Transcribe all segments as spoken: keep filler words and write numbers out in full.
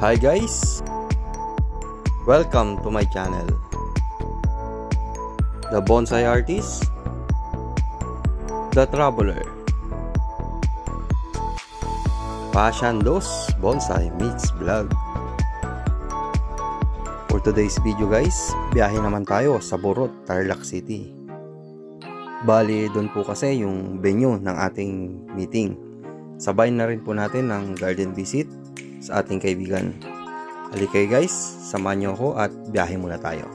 Hi guys! Welcome to my channel, The Bonsai Artist, The Traveler, Passion Dos Bonsai meets Vlog. For today's video guys, biyahe naman tayo sa Borot, Tarlac City. Bali, doon po kasi yung venue ng ating meeting. Sabay na rin po natin ng garden visit sa ating kaibigan. Halika guys, samahan niyo ako at biyahe muna tayo.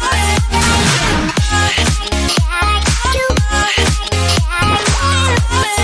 Bye.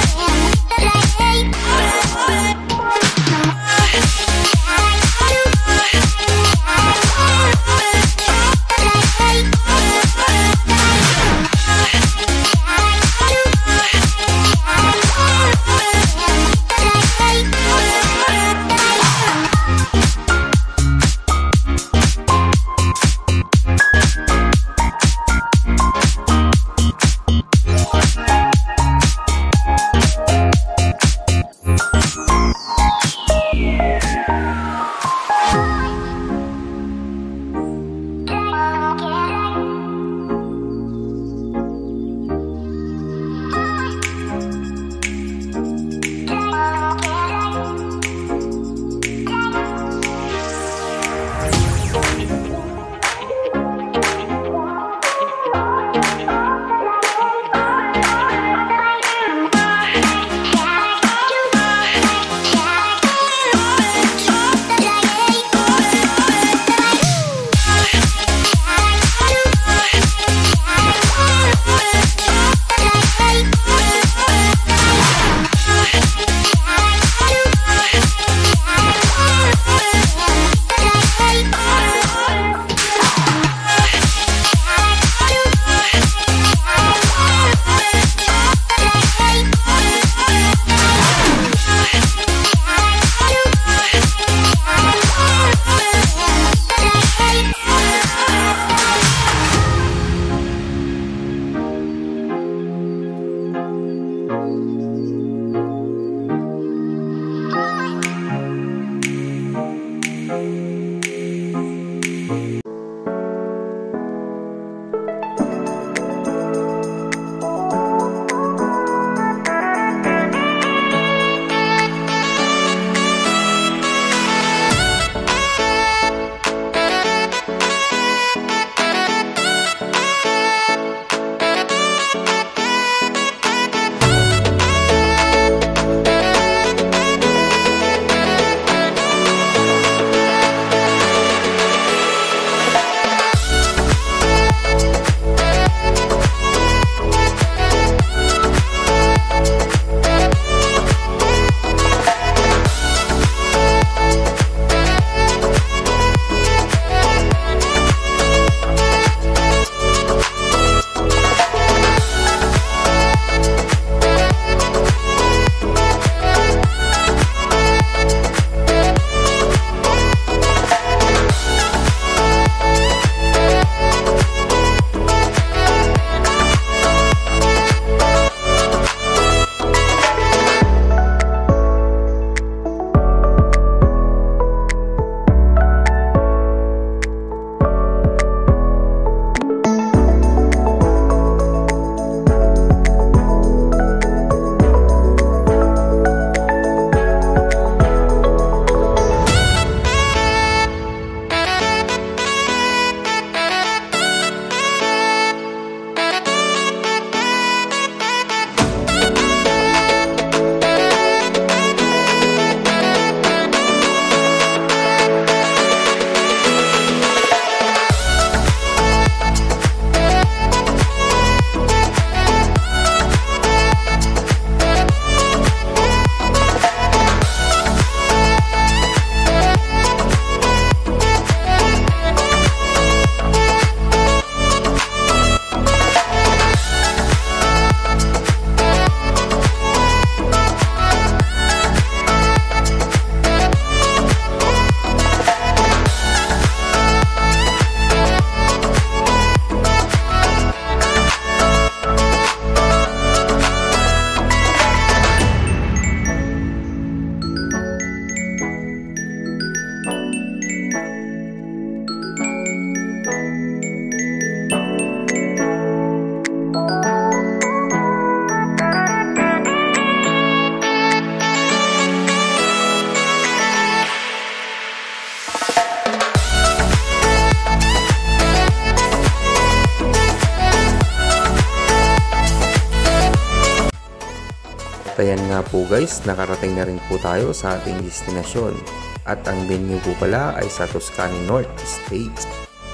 ayan nga po guys, nakarating na rin po tayo sa ating destinasyon. At ang venue po pala ay sa Tuscany North State.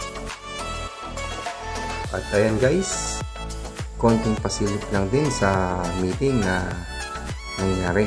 At ayan guys, konting pasilip lang din sa meeting na nangyari.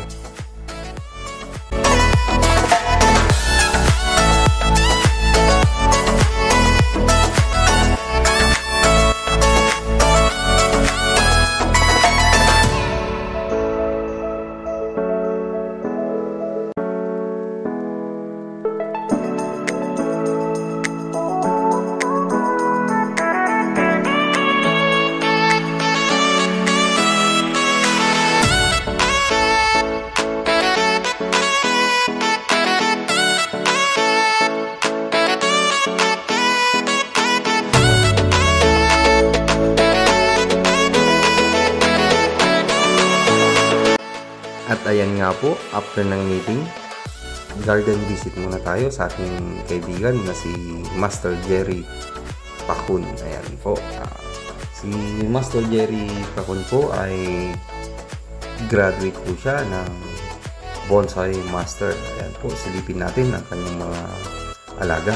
At ayan nga po, after ng meeting, garden visit muna tayo sa ating kaibigan na si Master Jerry Pacun. Ayan po. Uh, si Master Jerry Pacun po ay graduate po siya ng Bonsai Master. Ayan po, silipin natin ang kanyang mga alaga.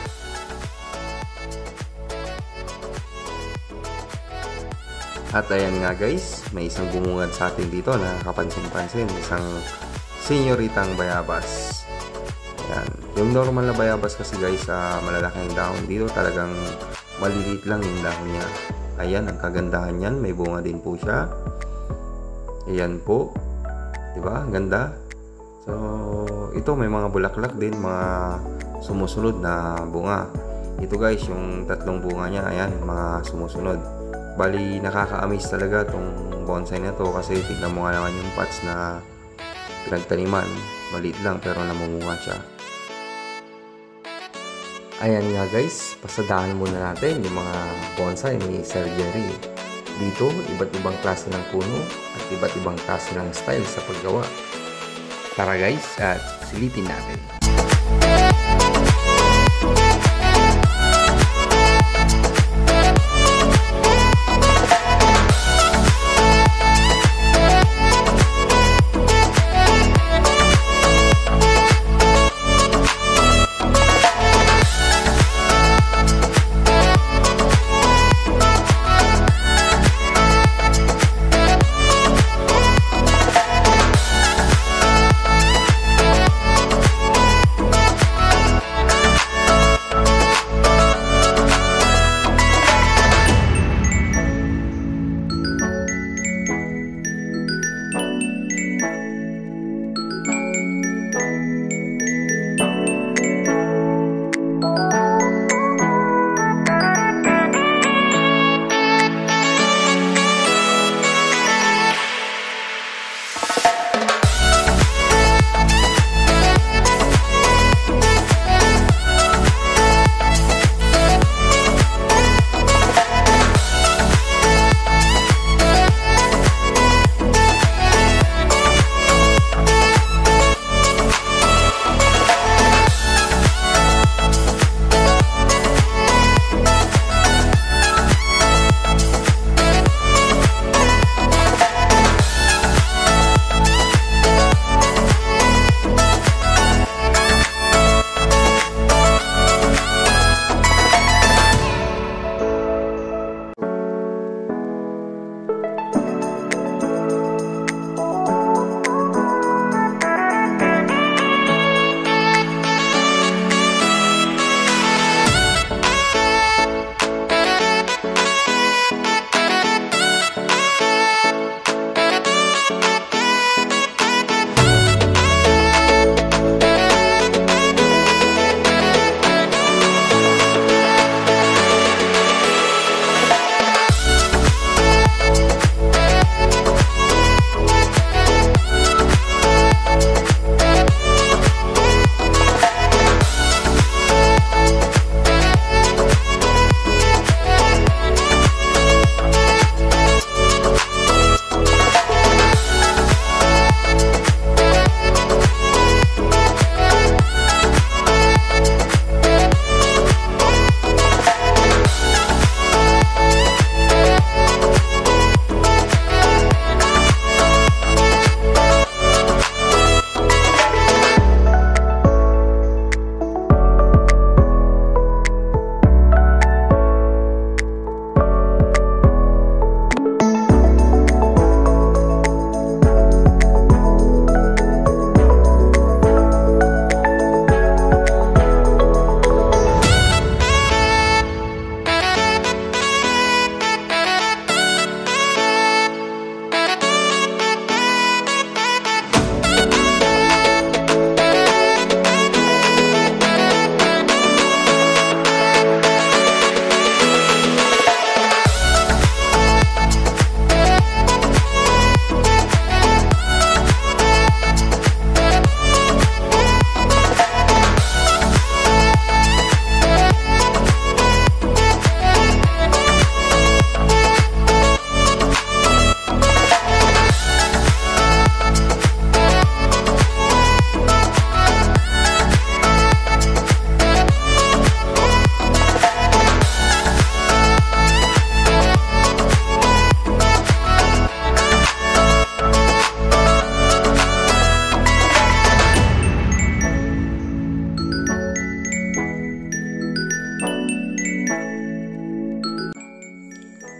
At ayan nga guys, may isang bumungad sa atin dito na kapansin-pansin, isang senyoritang bayabas. Ayan. Yung normal na bayabas kasi guys, sa uh, malalaking dahon dito, talagang maliliit lang yung dahon niya. Ayan, ang kagandahan niyan, may bunga din po siya. Ayan po, diba? Ang ganda. So, ito may mga bulaklak din, mga sumusunod na bunga. Ito guys, yung tatlong bunga niya, ayan, mga sumusunod. Bali, nakaka-amaze talaga itong bonsai na to kasi tignan mo nga naman yung pots na pinagtaniman. Maliit lang pero namumunga siya. Ayan nga guys, pasadahan muna natin yung mga bonsai ni Sir Jerry. Dito, iba't ibang klase ng puno at iba't ibang klase ng style sa paggawa. Tara guys, at silipin natin.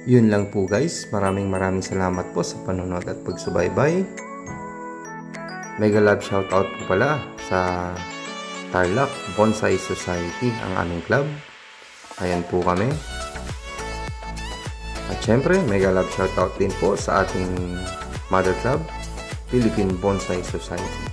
Yun lang po guys, maraming maraming salamat po sa panonood at pagsubaybay. Mega love shoutout po pala sa Tarlac Bonsai Society, ang aming club. Ayan po kami. At syempre, mega love shoutout din po sa ating mother club, Philippine Bonsai Society.